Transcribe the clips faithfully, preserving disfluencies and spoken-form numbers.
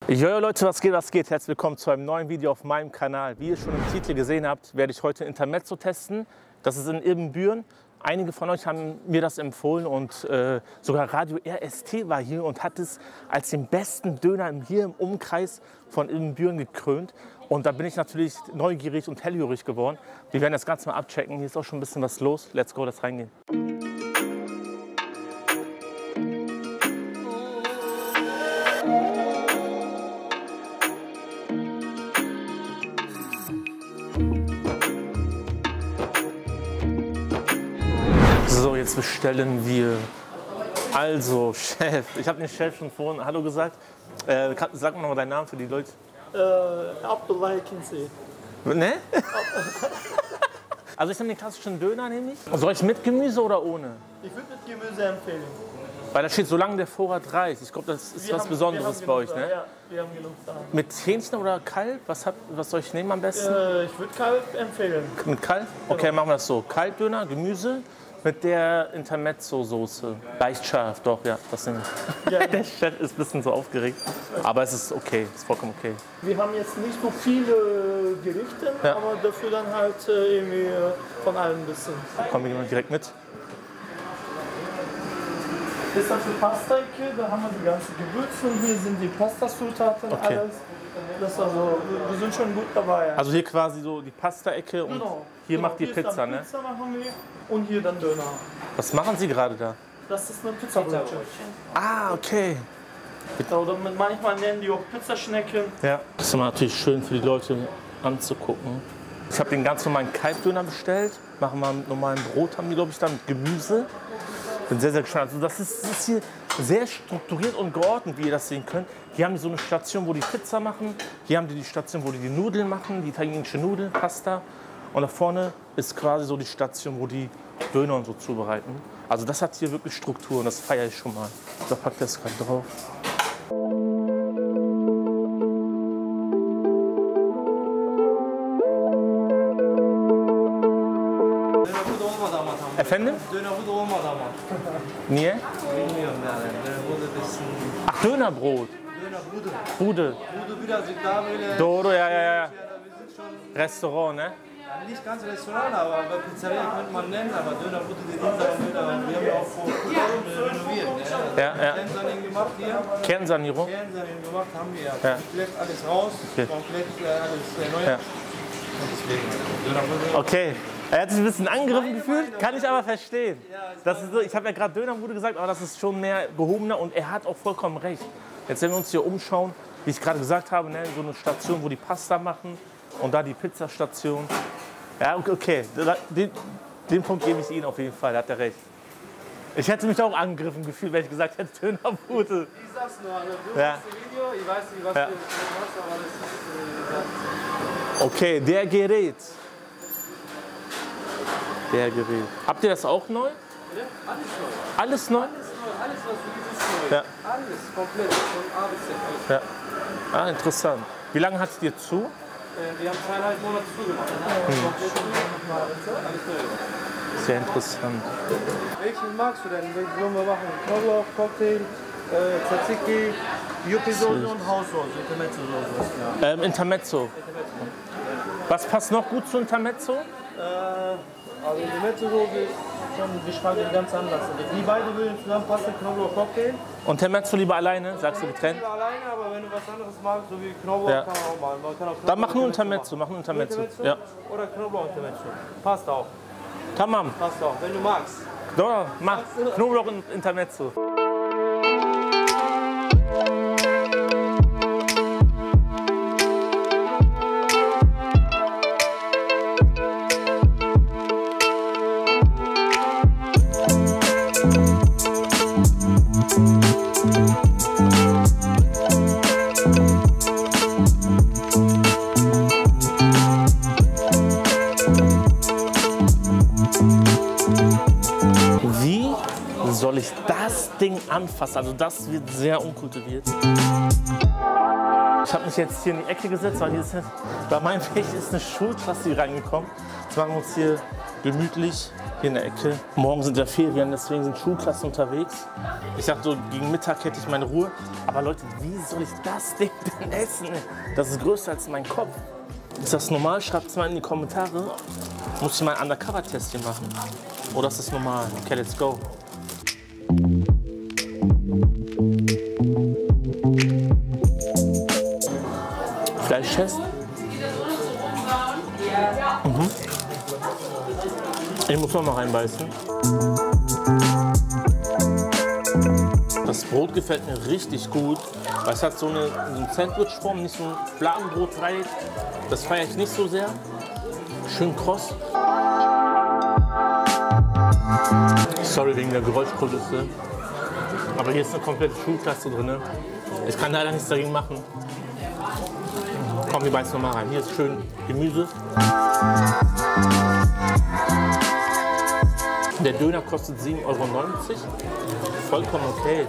Jojo Leute, was geht, was geht? Herzlich willkommen zu einem neuen Video auf meinem Kanal. Wie ihr schon im Titel gesehen habt, werde ich heute Intermezzo testen. Das ist in Ibbenbüren. Einige von euch haben mir das empfohlen und äh, sogar Radio R S T war hier und hat es als den besten Döner hier im Umkreis von Ibbenbüren gekrönt. Und da bin ich natürlich neugierig und hellhörig geworden. Wir werden das Ganze mal abchecken. Hier ist auch schon ein bisschen was los. Let's go, lass reingehen. So, jetzt bestellen wir. Also, Chef. Ich habe den Chef schon vorhin Hallo gesagt. Äh, kann, sag mal noch mal deinen Namen für die Leute. Äh, Abdullah Kinsi. Ne? Also, ich nehme den klassischen Döner, nehme ich. Soll ich mit Gemüse oder ohne? Ich würde mit Gemüse empfehlen. Weil da steht, solange der Vorrat reicht. Ich glaube, das ist Wir was haben, Besonderes bei euch, da, ne? Ja, wir haben genug da. Mit Hähnchen oder Kalb? Was, hat, was soll ich nehmen am besten? Äh, ich würde Kalb empfehlen. Mit Kalb? Okay, Genau. machen wir das so. Kalbdöner, Gemüse mit der Intermezzo-Soße. Leicht scharf, doch, ja, das nehme ich. Ja. Der Chef ist ein bisschen so aufgeregt, aber es ist okay, ist vollkommen okay. Wir haben jetzt nicht so viele Gerichte, Ja. aber dafür dann halt äh, irgendwie äh, von allem ein bisschen. Kommen wir direkt mit. Das ist also Pasta-Ecke, da haben wir die ganzen Gewürze und hier sind die Pastasutaten, Okay. alles. Das ist also, wir sind schon gut dabei. Also hier quasi so die Pasta-Ecke und Genau. hier Genau, macht die hier ist Pizza, dann ne? Pizza machen wir und hier dann Döner. Was machen Sie gerade da? Das ist eine Pizzabrötchen. Ah, okay. Oder manchmal nennen die auch Pizzaschnecken. Ja. Das ist immer natürlich schön für die Leute anzugucken. Ich habe den ganz normalen Kalbdöner bestellt. Machen wir mit normalem Brot, haben die, glaube ich, da mit Gemüse. Bin sehr, sehr gespannt. Also das ist, das ist hier sehr strukturiert und geordnet, wie ihr das sehen könnt. Hier haben die so eine Station, wo die Pizza machen. Hier haben die die Station, wo die die Nudeln machen, die italienische Nudeln, Pasta. Und da vorne ist quasi so die Station, wo die Döner und so zubereiten. Also das hat hier wirklich Struktur und das feiere ich schon mal. Da packt ich das gerade drauf. Efendim? Döner bu da olmadı ama. Niye? Bilmiyorum yani. Döner bu da desin. Ach, Dönerbrot. Döner budu. Bude. Budu birazcık daha böyle. Doğru, ja, ja, ja. Yani wir sind schon, Restaurant, ne? yani nicht ganz Restaurant, aber bei Pizzeria könnte man nennen, aber Döner budu dediğin zaman böyle, wir haben ja auch vor kurzem renoviert. Ne? Ja, ja. Kernsanierung gemacht hier. Kernsanierung? Kernsanierung gemacht haben wir ja. Ja. Komplett alles raus, Okay. komplett äh, alles erneuert. Ja. Und deswegen, Döner budu. Okay. Er hat sich ein bisschen angegriffen gefühlt, kann ich aber verstehen. Das ist so, ich habe ja gerade Dönerbude gesagt, aber das ist schon mehr gehobener und er hat auch vollkommen recht. Jetzt, wenn wir uns hier umschauen, wie ich gerade gesagt habe, ne, so eine Station, wo die Pasta machen und da die Pizzastation. Ja, okay, den, den Punkt gebe ich Ihnen auf jeden Fall, da hat er recht. Ich hätte mich auch angegriffen gefühlt, wenn ich gesagt hätte, Dönerbude. Ich sag's nur, also du Ja. hast das Video, ich weiß nicht, was Ja. du machst, aber das ist, äh, Okay, der Gerät. Der Gerät. Habt ihr das auch neu? ja, alles neu. Alles neu? Alles neu, alles was du siehst ist neu. Ja. Alles komplett, von A bis Z. Alles. Ja. Ah, interessant. Wie lange hattet ihr zu? Äh, wir haben zweieinhalb Monate zugemacht. Komplett alles neu. Sehr interessant. Welchen magst du denn? Welchen sollen wir machen? Knoblauch, Cocktail, äh, Tzatziki, Yuppie-Soße und Haussoße, Intermezzo-Soße. Ja. Ähm, Intermezzo. Was passt noch gut zu Intermezzo? Äh, also Intermezzo-Soße ist schon geschmacklich ganz anders. Die beiden würden zusammenpassen, Knoblauch, Cocktail. Und Intermezzo lieber alleine, sagst du getrennt? Lieber alleine, aber wenn du was anderes magst, so wie Knoblauch, Ja. kann man auch machen. Man kann auch Knoblauch Dann mach nur Intermezzo Intermezzo, mach nur Intermezzo. Intermezzo Ja. oder Knoblauch-Intermezzo. Passt auch, Tamam. passt auch, wenn du magst. Doch, mach Knoblauch und Intermezzo. Wie soll ich das Ding anfassen? Also das wird sehr unkultiviert. Ich habe mich jetzt hier in die Ecke gesetzt, weil hier ist, bei meinem Pech ist eine Schulklasse hier reingekommen. Jetzt machen wir uns hier gemütlich hier in der Ecke. Morgen sind ja Ferien, deswegen sind Schulklassen unterwegs. Ich dachte, so gegen Mittag hätte ich meine Ruhe. Aber Leute, wie soll ich das Ding denn essen? Das ist größer als mein Kopf. Ist das normal? Schreibt es mal in die Kommentare. Muss ich mal ein Undercover-Test hier machen? Oder ist das normal? Okay, let's go. Fleischtest. Mhm. Ich muss noch mal reinbeißen. Das Brot gefällt mir richtig gut, weil es hat so eine, so eine Sandwich-Form, nicht so ein Fladenbrot-Dreieck. Das feiere ich nicht so sehr. Schön kross. Sorry wegen der Geräuschkulisse. Aber hier ist eine komplette Schulklasse drin. Ich kann leider nichts dagegen machen. Komm, wir beißen noch mal rein. Hier ist schön Gemüse. Der Döner kostet sieben Euro neunzig. Vollkommen okay.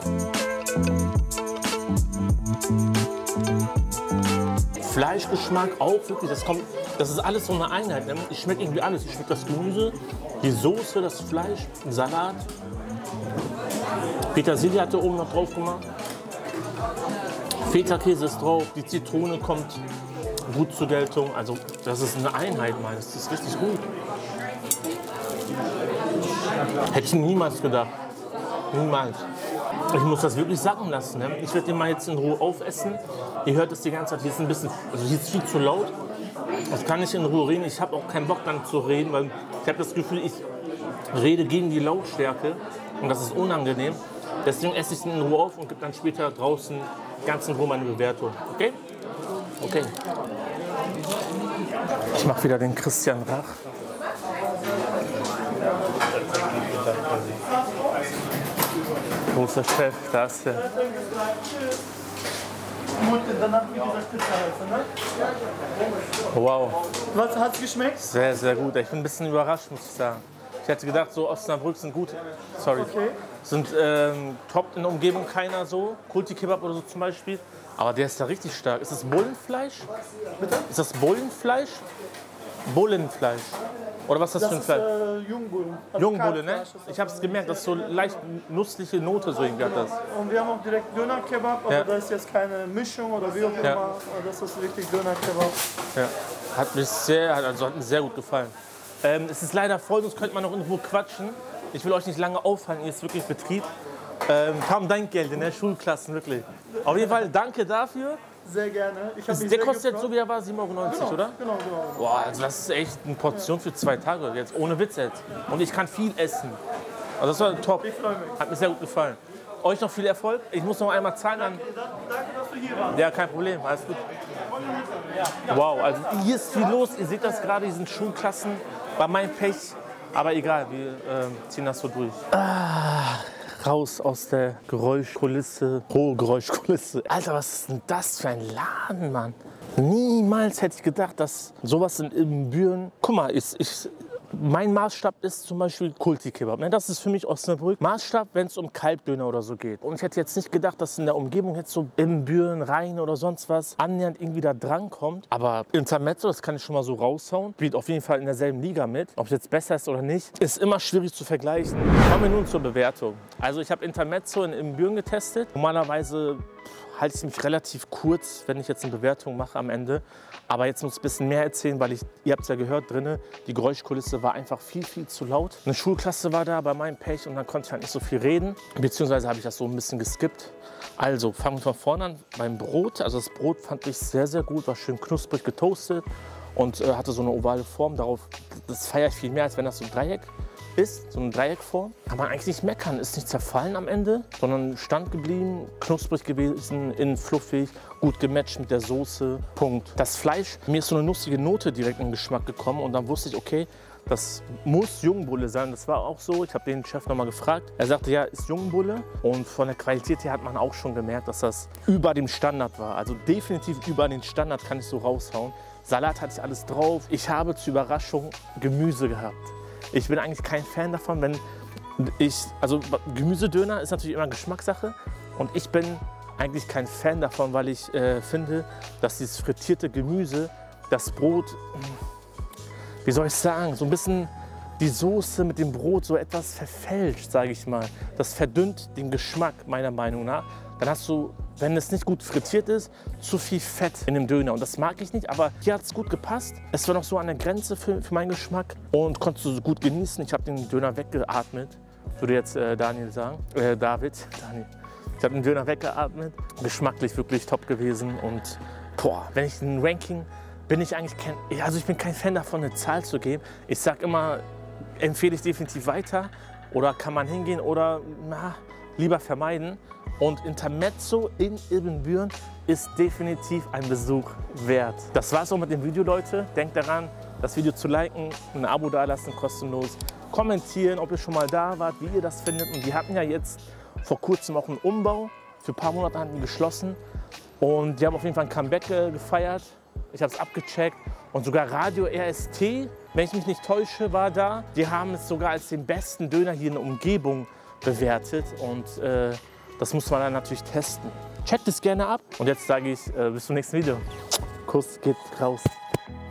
Fleischgeschmack auch wirklich. Das, kommt, das ist alles so eine Einheit. Ich schmecke irgendwie alles. Ich schmecke das Gemüse, die Soße, das Fleisch, Salat. Petersilie hat er oben noch drauf gemacht. Feta-Käse ist drauf. Die Zitrone kommt gut zur Geltung. Also das ist eine Einheit, Mann. Das ist richtig gut. Hätte ich niemals gedacht. Niemals. Ich muss das wirklich sacken lassen. Ne? Ich werde den mal jetzt in Ruhe aufessen. Ihr hört es die ganze Zeit. Hier ist ein bisschen, also hier ist viel zu laut. Das kann ich in Ruhe reden. Ich habe auch keinen Bock dann zu reden, weil ich habe das Gefühl, ich rede gegen die Lautstärke und das ist unangenehm. Deswegen esse ich den in Ruhe auf und gebe dann später draußen ganz in Ruhe meine Bewertung. Okay? Okay. Ich mache wieder den Christian Rach. Großer Chef, da ist der. Wow. Was hat's geschmeckt? Sehr, sehr gut. Ich bin ein bisschen überrascht, muss ich sagen. Ich hätte gedacht, so Osnabrück sind gut. Sorry. Okay. Sind ähm, top in der Umgebung keiner so. Kulti-Kebab oder so zum Beispiel. Aber der ist da richtig stark. Ist das Bullenfleisch? Bitte? Ist das Bullenfleisch? Bullenfleisch. Oder was ist das, Das für ein ist Fleisch? äh, Jungbullen. Also Jungbulle, ne? Kalbfleisch ist das. Ich habe es gemerkt, das ist so leicht nussliche Note so irgendwie hat das. Und wir haben auch direkt Döner-Kebab, aber Ja. da ist jetzt keine Mischung oder wie auch immer. Ja. Das ist richtig Döner-Kebab. Ja. Hat mir sehr, also hat mir sehr gut gefallen. Ähm, es ist leider voll, sonst könnte man noch irgendwo quatschen. Ich will euch nicht lange aufhalten, hier ist wirklich Betrieb. Ähm, kaum dein Geld in der Schulklassen, wirklich. Auf jeden Fall danke dafür. Sehr gerne. Ich hab mich Der sehr kostet jetzt gefreut. so wie er war, sieben Euro neunzig, Genau, oder? genau, genau. Boah, also das ist echt eine Portion für zwei Tage, jetzt ohne Witz jetzt. Und ich kann viel essen. Also das war top. Ich freue mich. Hat mir sehr gut gefallen. Euch noch viel Erfolg. Ich muss noch einmal zahlen an. Danke, dass du hier warst. Ja, kein Problem, alles gut. Wow, also hier ist viel los. Ihr seht das gerade, hier sind Schulklassen. War mein Pech. Aber egal, wir äh, ziehen das so durch. Ah, raus aus der Geräuschkulisse, hohe Geräuschkulisse. Alter, was ist denn das für ein Laden, Mann? Niemals hätte ich gedacht, dass sowas in Ibbenbüren... Guck mal, ich, ich, mein Maßstab ist zum Beispiel Kulti-Kebab. Ne? Das ist für mich Osnabrück. Maßstab, wenn es um Kalbdöner oder so geht. Und ich hätte jetzt nicht gedacht, dass in der Umgebung jetzt so Ibbenbüren, Rhein oder sonst was annähernd irgendwie da dran kommt. Aber Intermezzo, das kann ich schon mal so raushauen, spielt auf jeden Fall in derselben Liga mit. Ob es jetzt besser ist oder nicht, ist immer schwierig zu vergleichen. Kommen wir nun zur Bewertung. Also ich habe Intermezzo in Ibbenbüren getestet. Normalerweise halte ich mich relativ kurz, wenn ich jetzt eine Bewertung mache am Ende. Aber jetzt muss ich ein bisschen mehr erzählen, weil ich, ihr habt es ja gehört drinne, die Geräuschkulisse war einfach viel, viel zu laut. Eine Schulklasse war da bei meinem Pech und dann konnte ich halt nicht so viel reden. Beziehungsweise habe ich das so ein bisschen geskippt. Also fangen wir von vorne an beim Brot. Also das Brot fand ich sehr, sehr gut, war schön knusprig getoastet und äh, hatte so eine ovale Form. Darauf, das feiere ich viel mehr, als wenn das so ein Dreieck ist, so eine Dreieckform. Kann man eigentlich nicht meckern, ist nicht zerfallen am Ende, sondern stand geblieben, knusprig gewesen, innen fluffig, gut gematcht mit der Soße, Punkt. Das Fleisch, mir ist so eine nussige Note direkt in den Geschmack gekommen und dann wusste ich, okay, das muss Jungbulle sein. Das war auch so. Ich habe den Chef noch mal gefragt. Er sagte, ja, ist Jungbulle. Und von der Qualität her hat man auch schon gemerkt, dass das über dem Standard war. Also definitiv über den Standard, kann ich so raushauen. Salat hatte ich alles drauf. Ich habe zur Überraschung Gemüse gehabt. Ich bin eigentlich kein Fan davon, wenn ich, also Gemüsedöner ist natürlich immer Geschmackssache und ich bin eigentlich kein Fan davon, weil ich äh, finde, dass dieses frittierte Gemüse, das Brot, wie soll ich sagen, so ein bisschen die Soße mit dem Brot so etwas verfälscht, sage ich mal. Das verdünnt den Geschmack meiner Meinung nach. Dann hast du, wenn es nicht gut frittiert ist, zu viel Fett in dem Döner. Und das mag ich nicht, aber hier hat es gut gepasst. Es war noch so an der Grenze für, für meinen Geschmack und konntest du so gut genießen. Ich habe den Döner weggeatmet, würde jetzt äh, Daniel sagen, äh, David, Daniel. Ich habe den Döner weggeatmet, geschmacklich wirklich top gewesen. Und boah, wenn ich ein Ranking, bin ich eigentlich kein, also ich bin kein Fan davon, eine Zahl zu geben. Ich sage immer, empfehle ich definitiv weiter oder kann man hingehen oder na, lieber vermeiden. Und Intermezzo in Ibbenbüren ist definitiv ein Besuch wert. Das war's auch mit dem Video, Leute. Denkt daran, das Video zu liken, ein Abo dalassen, kostenlos. Kommentieren, ob ihr schon mal da wart, wie ihr das findet. Und die hatten ja jetzt vor kurzem auch einen Umbau. Für ein paar Monate hatten die geschlossen. Und die haben auf jeden Fall ein Comeback äh, gefeiert. Ich habe es abgecheckt. Und sogar Radio R S T, wenn ich mich nicht täusche, war da. Die haben es sogar als den besten Döner hier in der Umgebung bewertet. Und äh, das muss man dann natürlich testen. Checkt es gerne ab. Und jetzt sage ich, äh, bis zum nächsten Video. Kuss geht raus.